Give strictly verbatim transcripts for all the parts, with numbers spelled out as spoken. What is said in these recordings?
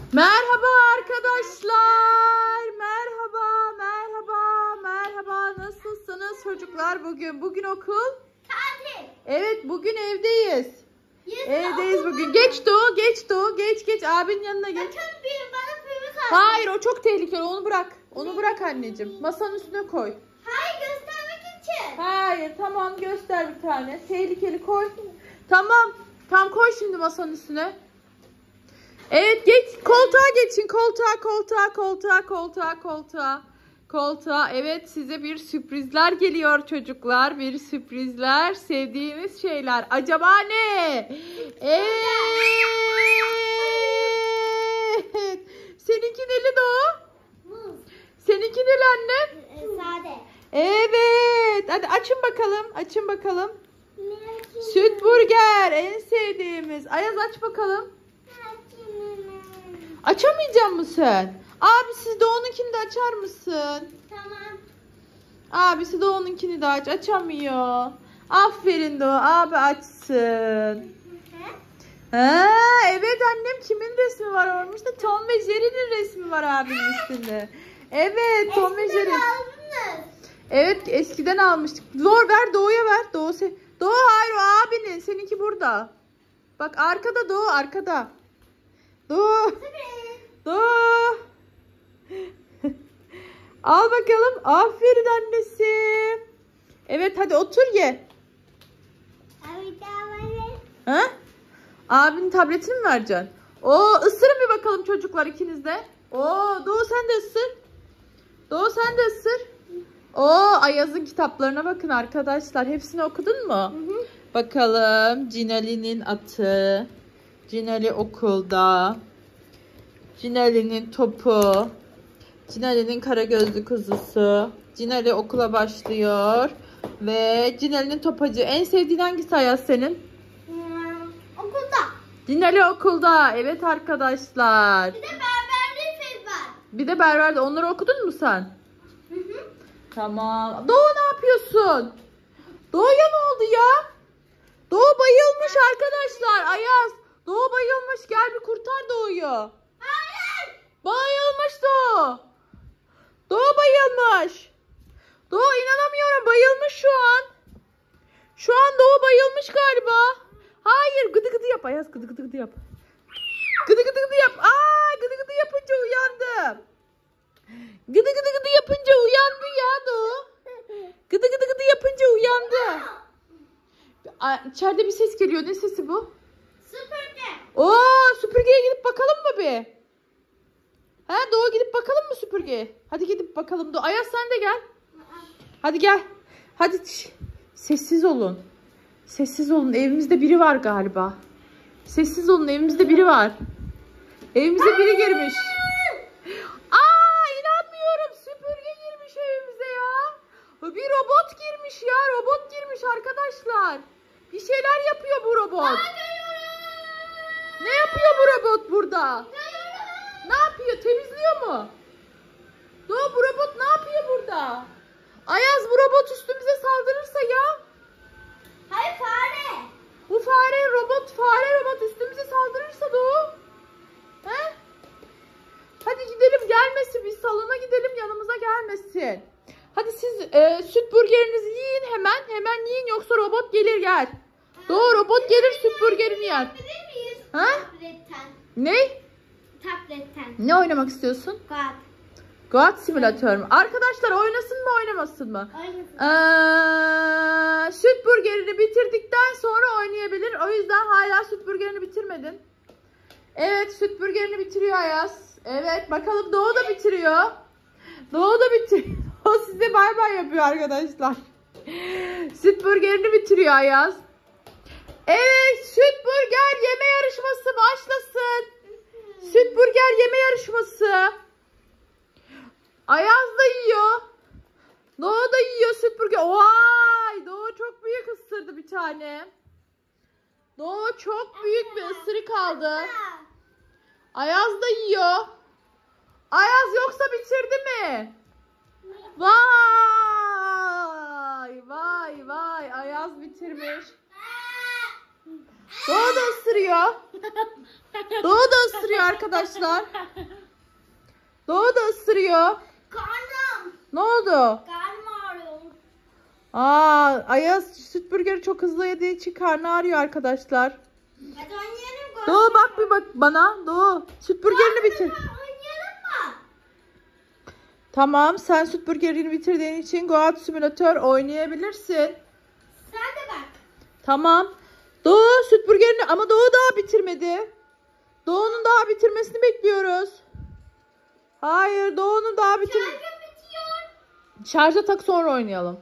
Merhaba arkadaşlar. Merhaba, merhaba, merhaba. Nasılsınız çocuklar bugün? Bugün okul? Tatil. Evet, bugün evdeyiz. Yarın Evdeyiz okul bugün. var. Geç Doğu, geç Doğu. Geç geç abinin yanına geç. Bakın bir bana pürmüz aldı. Hayır, o çok tehlikeli. Onu bırak. Onu bırak anneciğim. Masanın üstüne koy. Hayır, göstermek için. Hayır, tamam göster bir tane. Tehlikeli koy. Tamam. Tam koy şimdi masanın üstüne. Evet, geç koltuğa geçin. Koltuğa, koltuğa, koltuğa, koltuğa, koltuğa. Koltuğa. Evet, size bir sürprizler geliyor çocuklar. Bir sürprizler, sevdiğiniz şeyler. Acaba ne? Evet. Seninki neli Doğu? Muz. Seninki neli anne? Ee, Sade. Evet. Hadi açın bakalım. Açın bakalım. Süt burger en sevdiğimiz. Ayaz aç bakalım. Açamayacak mısın sen? Abisi Doğu'nunkini de açar mısın? Tamam. Abisi Doğu'nunkini de aç. Açamıyor. Aferin Doğu. Abi açsın. Ha, evet annem, kimin resmi var orada? İşte Tom ve Jerry'nin resmi var abinin üstünde. Evet, Tom ve Jerry. Evet, eskiden almıştık. Zor, ver Doğu'ya ver. Doğu se Doğu hayır, o abinin. Seninki burada. Bak arkada Doğu, arkada. Doğu. Doğu. Al bakalım. Aferin annesi. Evet, hadi otur ye. Ha? Abinin tabletini mi vereceksin? Oo, ısırın bir bakalım çocuklar, ikiniz de. Oo, Doğu sen de ısır. Doğu sen de ısır. Oo, Ayaz'ın kitaplarına bakın arkadaşlar. Hepsini okudun mu? Hı hı. Bakalım. Cinali'nin atı. Cinali okulda. Cinali'nin topu. Cinali'nin kara gözlü kuzusu. Cinali okula başlıyor. Ve Cinali'nin topacı. En sevdiğin hangisi Ayaz senin? Hmm, okulda. Cinali okulda. Evet arkadaşlar. Bir de berberlik fil var. Bir de berberde. Onları okudun mu sen? Hı hı. Tamam. Doğu ne yapıyorsun? Doğu'ya ne oldu ya? Doğu bayılmış arkadaşlar. Ayaz. Doğu bayılmış. Gel bir kurtar Doğu'yu. Hayır. Bayılmış Doğu. Doğu bayılmış. Doğu inanamıyorum. Bayılmış şu an. Şu an Doğu bayılmış galiba. Hayır. Gıdı gıdı yap. Ayaz gıdı gıdı gıdı yap. Gıdı gıdı gıdı yap. Aa, gıdı gıdı yapınca uyandım. Gıdı gıdı gıdı yapınca uyandı ya Doğu. Gıdı gıdı gıdı yapınca uyandı. Aa, içeride bir ses geliyor. Ne sesi bu? Süpürge. Oo, süpürgeye gidip bakalım mı bir? He Doğu, gidip bakalım mı süpürgeye? Hadi gidip bakalım Doğu. Ayaz sen de gel. Hadi gel. Hadi sessiz olun. Sessiz olun. Evimizde biri var galiba. Sessiz olun. Evimizde biri var. Evimize biri girmiş. Aa, inanmıyorum. Süpürge girmiş evimize ya. Bir robot girmiş ya. Robot girmiş arkadaşlar. Bir şeyler yapıyor bu robot. Ne yapıyor bu robot burada? Ne yapıyor? Temizliyor mu? Doğu, bu robot ne yapıyor burada? Ayaz, bu robot üstümüze saldırırsa ya. Hayır, fare. Bu fare robot, fare robot üstümüze saldırırsa Doğu. He? Hadi gidelim, gelmesin. Biz salona gidelim, yanımıza gelmesin. Hadi siz e, süt burgerinizi yiyin hemen. Hemen yiyin, yoksa robot gelir gel. Doğu, robot gelir süt burgerini yer. Ha? Tabletten. Ne? Tabletten. Ne oynamak istiyorsun? God. God simülatör mü? Arkadaşlar oynasın mı oynamasın mı? Oynasın. Ee, süt burgerini bitirdikten sonra oynayabilir. O yüzden hala süt burgerini bitirmedin. Evet, süt burgerini bitiriyor Ayaz. Evet, bakalım Doğu da bitiriyor. Doğu da bitiriyor. O size bay bay yapıyor arkadaşlar. Süt burgerini bitiriyor Ayaz. Evet, süt burger yeme yarışması başlasın. Süt burger yeme yarışması. Ayaz da yiyor. Doğu da yiyor süt burger. Vay! Doğu çok büyük ısırdı bir tane. Doğu çok büyük bir ısırık aldı. Ayaz da yiyor. Ayaz yoksa bitirdi mi? Vay! Vay vay! Ayaz bitirmiş. Doğu da ısırıyor. Doğu da ısırıyor arkadaşlar. Doğu da ısırıyor. Karnım. Ne oldu? Karnım ağrıyor. Aa, Ayaz süt burgeri çok hızlı yediği için karnı ağrıyor arkadaşlar. Hadi oynayalım. Doğu bak bir bak bana. Doğu süt burgerini bitir. Oynayalım mı? Tamam, sen süt burgerini bitirdiğin için Goat Simulator oynayabilirsin. Sen de bak. Tamam. Doğu süt burgerini ama Doğu daha bitirmedi. Doğu'nun daha bitirmesini bekliyoruz. Hayır, Doğu'nun daha bitir. Şarjım bitiyor. Şarja tak, sonra oynayalım.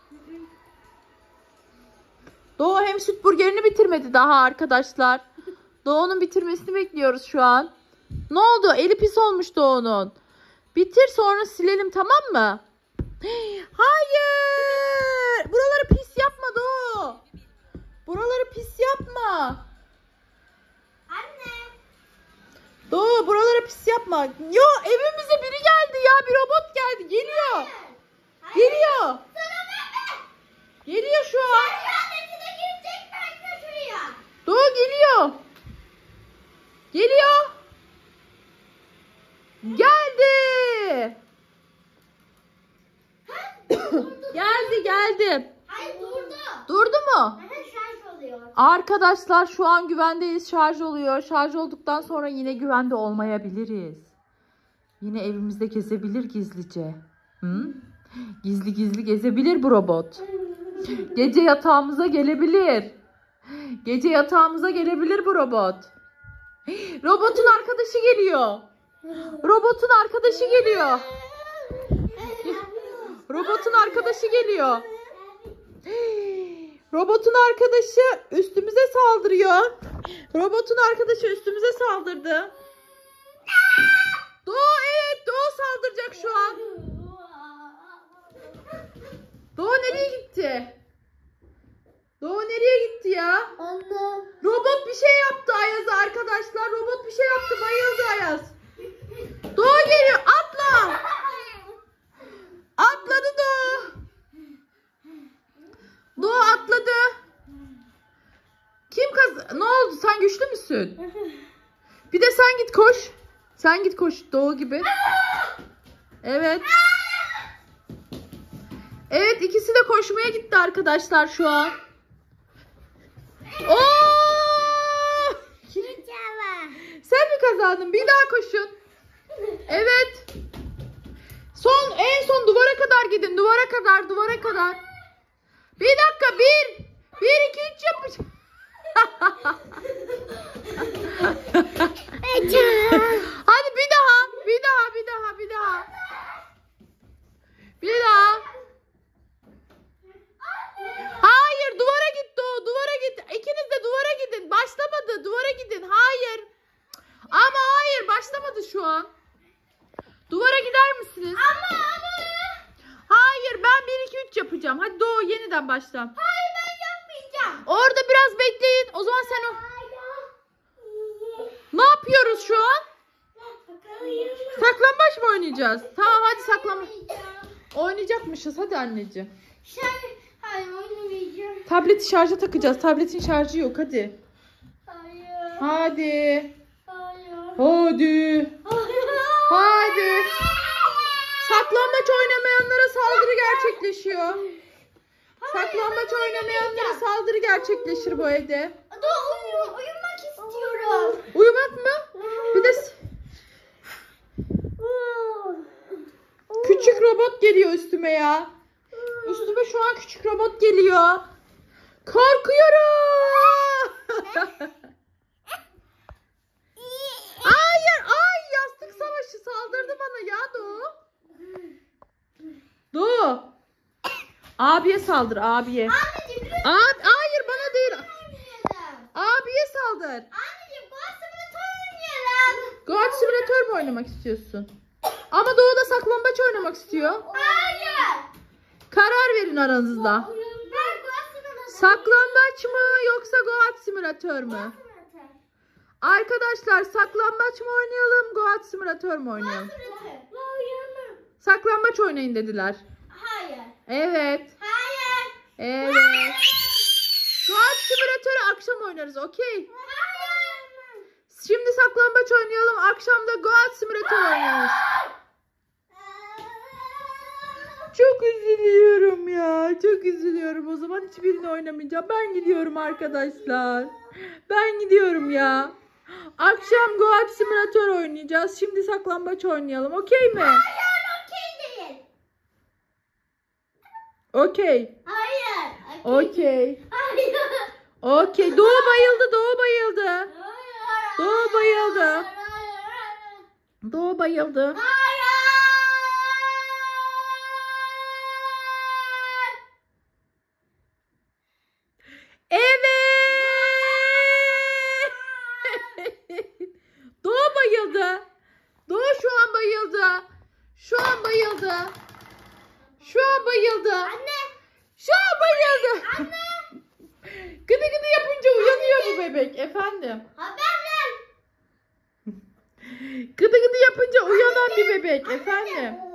Doğu hem süt burgerini bitirmedi daha arkadaşlar. Doğu'nun bitirmesini bekliyoruz şu an. Ne oldu? Eli pis olmuş Doğu'nun. Bitir, sonra silelim, tamam mı? Hayır! Buraları pis yapma Doğu. Buraları pis yapma. Anne. Doğu, buraları pis yapma. Yo, evimize biri geldi ya. Bir robot geldi. Geliyor. Hayır. Geliyor. Sana verme. Geliyor şu an. Kıyafetine girecek belki şuraya. Doğu geliyor. Geliyor. Geldi. Geldi geldi. Hayır durdu. Durdu mu? Aha, şarj oluyor. Arkadaşlar şu an güvendeyiz. Şarj oluyor. Şarj olduktan sonra yine güvende olmayabiliriz. Yine evimizde gezebilir gizlice. Hı? Gizli gizli gezebilir bu robot. Gece yatağımıza gelebilir. Gece yatağımıza gelebilir bu robot. Robotun arkadaşı geliyor. Robotun arkadaşı geliyor. Robotun arkadaşı geliyor. Robotun arkadaşı üstümüze saldırıyor. Robotun arkadaşı üstümüze saldırdı. Doğu, evet, Doğu saldıracak şu an. Doğu nereye gitti? Doğu nereye gitti ya? Anne. Robot bir şey yaptı Ayaz'a arkadaşlar. Robot bir şey yaptı. Bayıldı Ayaz. Doğu geliyor. Atla. Atladı Doğu. Doğu atladı. Kim kaz... Ne oldu? Sen güçlü müsün? Bir de sen git koş. Sen git koş Doğu gibi. Evet. Evet, ikisi de koşmaya gitti arkadaşlar şu an. Oo! Sen mi kazandın? Bir daha koşun. Evet. Son, en son duvara kadar gidin. Duvara kadar, duvara kadar. Bir dakika. Bir. Bir, iki, üç yapacağım. Hadi bir daha. Bir daha, bir daha, bir daha. Bir daha. Hayır, duvara git Doğu. Duvara git. İkiniz de duvara gidin. Başlamadı. Duvara gidin. Hayır. Ama hayır, başlamadı şu an. Duvara gider misiniz? Ama ama. Hayır, ben bir iki üç yapacağım. Hadi Doğu, yeniden başla. Hayır ben yapmayacağım. Orada biraz bekleyin. O zaman sen o... Ne yapıyoruz şu an? Saklambaç mı oynayacağız? Tamam, hadi saklambaç. Oynayacakmışız. Hadi anneciğim. Sen hayır oynamayacağım. Tableti şarja takacağız. Tabletin şarjı yok. Hadi. Hayır. Hadi. Hayır. Hadi. Hadi. Saklambaç oynamayanlara saldırı gerçekleşiyor. Saklambaç oynamayanlara saldırı gerçekleşir bu evde. Dur uyu, uyumak istiyorum. Uyumak mı? Bir de s- küçük robot geliyor üstüme ya. Üstüme şu an küçük robot geliyor. Korkuyorum. Hayır, ay yastık savaşı saldırdı bana ya Doğu. Doğu. Abiye saldır, abiye. Anneciğim lütfen Abi, hayır bana değil. oynayalım. Abiye saldır. Anneciğim Goat Simulator oynayalım. Goat Simulator mu oynamak istiyorsun? Ama Doğu da saklambaç oynamak istiyor. Hayır. Karar verin aranızda. Ben Goat Simulator. Saklambaç mı yoksa Goat Simulator mu? Arkadaşlar saklambaç mı oynayalım, Goat Simulator mu oynayalım? Hayır. Saklambaç oynayın dediler. Hayır. Evet. Hayır. Evet. Goat Simulator'u akşam oynarız, okey? Hayır. Şimdi saklambaç saklambaç oynayalım. Akşam da Goat Simulator oynayalım. Çok üzülüyorum ya. Çok üzülüyorum. O zaman hiçbirini oynamayacağım. Ben gidiyorum arkadaşlar. Ben gidiyorum ya. Akşam Goat Simulator oynayacağız. Şimdi saklambaç oynayalım. Okey mi? Hayır, okey değil. Okey. Hayır. Okey. Hayır. Okey. Doğu bayıldı. Doğu bayıldı. Doğu bayıldı. Doğu bayıldı. Evet. Doğu bayıldı. Doğu şu an bayıldı. Şu an bayıldı. Şu an bayıldı. Anne. Şu an bayıldı. Anne. Gıdı gıdı yapınca uyanıyor bu bebek. Efendim. Haber ver. Gıdı gıdı yapınca uyanan bir bebek. Efendim.